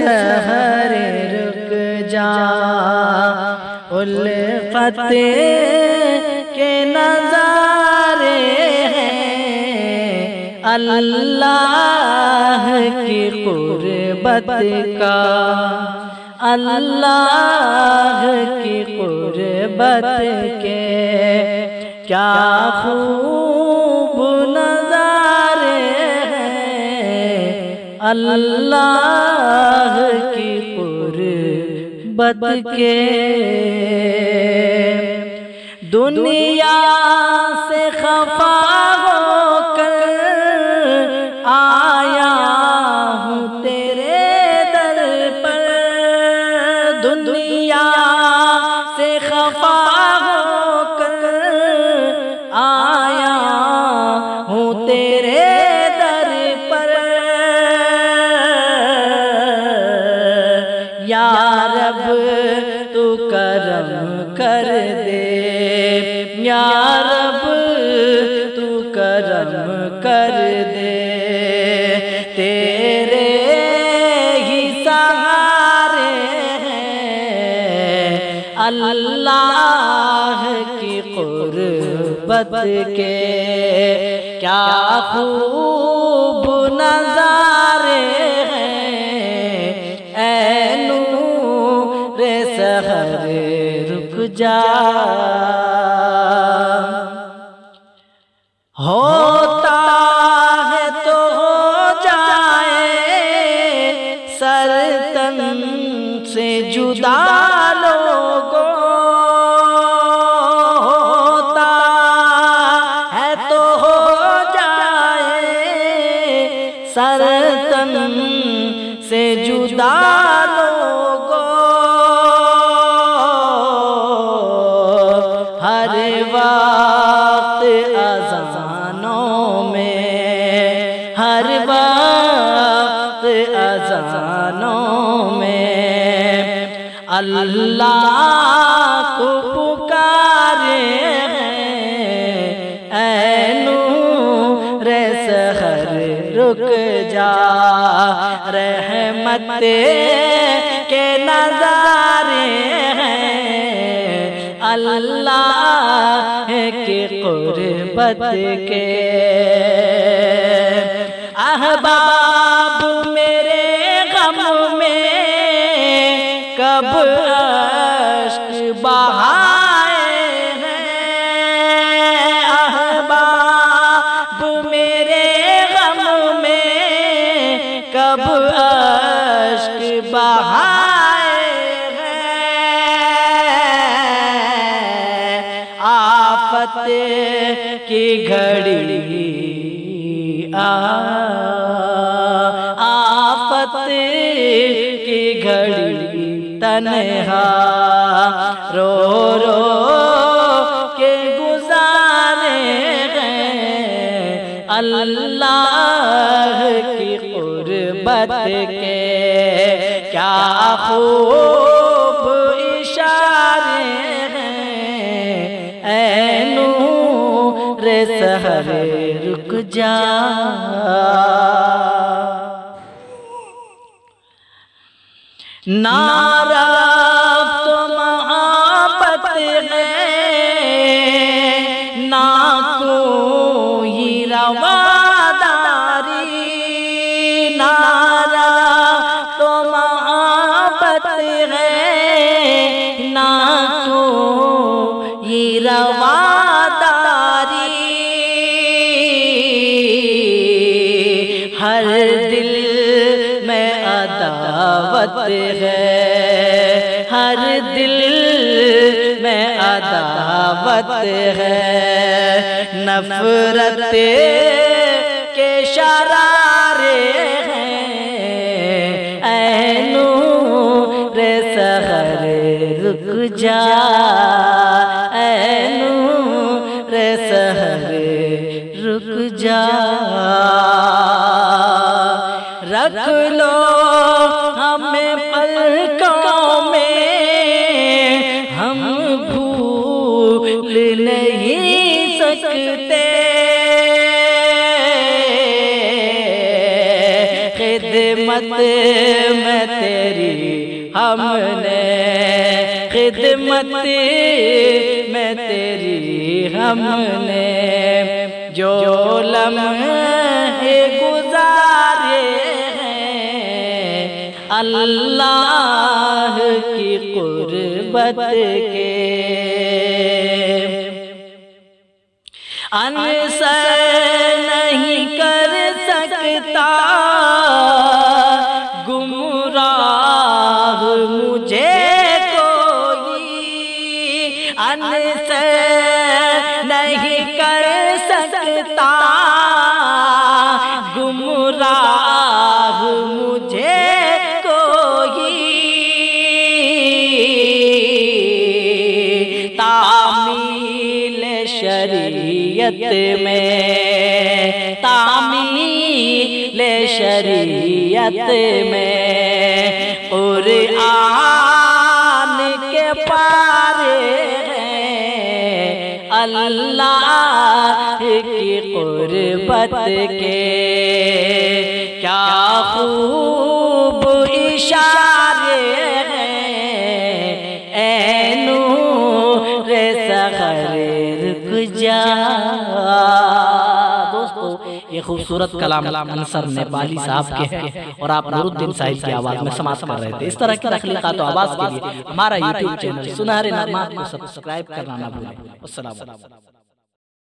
सहर रुक जा, उल्फत के नजारे हैं अल्लाह की कुर्बत का, अल्लाह की कुर्बत के क्या खूब नजारे हैं अल्लाह की कुर्बत के। दुनिया से खफा होकर आया हूँ तेरे दर पर, दुनिया से खफा होकर आया हूँ तेरे दर पर। या रब तू करम कर दे, या रब तू करम कर दे, तेरे ही सहारे हैं अल्लाह की कुर्बत के क्या खूब नजारे हैं ऐ नूरे सहर रुक जा। होता है तो हो जाए सर तन से जुदा लोगों, होता है तो हो जाए सर तन से जुदा लोगों। हर वक्त अज़ानों में, हर वक्त अज़ानों में अल्लाह को पुकारे हैं ऐ नूरे सहर रुक जा। रहमत के नज़ारे हैं अल्लाह के कुर्बत के। अहबाब मेरे गम में कब अश्क बहाए हैं, अहबाब मेरे गम में कब अश्क बहाए हैं। आफत की घड़ी आफत की घड़ी तन्हा रो रो के गुजारे हैं अल्लाह की कुर्बत के क्या खूब इशारे हैं ऐ नूरे सहर रुक जा। नारा तो मोहब्बत है ना कोई रवादारी, नारा तो मोहब्बत है ना कोई रवादारी। हर दिल में अदावत है, हर दिल में अदावत है। नफरत के शरारे हैं ऐ नूरे सहर रुक जा, ऐ नूरे सहर रुक जा। रख लो हमें पलकों में, हम भूल नहीं सकते खिदमत में तेरी हमने, खिदमत में तेरी हमने जो लम्हे गुजारे हैं अल्लाह की कुर्बत के, अनसर नहीं कर सकता गुमराह मुझे कोई, अनसर नहीं कर सकता गुमराह मुझे कोई, तामील शरीयत में, तामील शरीयत में कुरान के पारे हैं अल्लाह की कुर्बत के, क्या खूब इशारे हैं ऐ नूर सग़र गुजा। दोस्तों ये खूबसूरत कलाम अंसर नेपाली साहब के हैं और आप नूरुद्दीन साहिब की आवाज़ में समाप्त कर रहे थे। इस तरह की तख्लीक़ात आवाज़ के लिए हमारा यूट्यूब चैनल सुनहरे नग़मात को सब्सक्राइब करना ना भूलें। अस्सलाम वालेकुम।